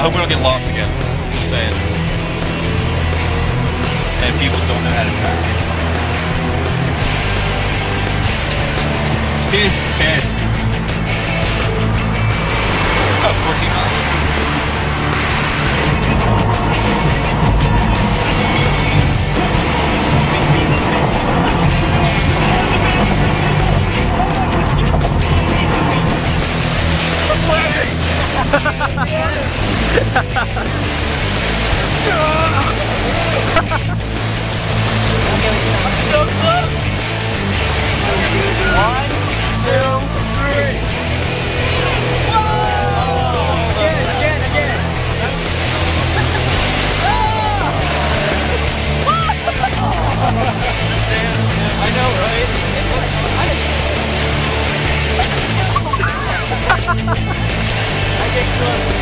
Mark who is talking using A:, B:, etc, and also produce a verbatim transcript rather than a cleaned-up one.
A: hope we don't get lost again. Just saying. And people don't know how to track. Test, test. Oh, of course he must. So close! One, two, three! Whoa! Again, again, again! I know, right? I get close.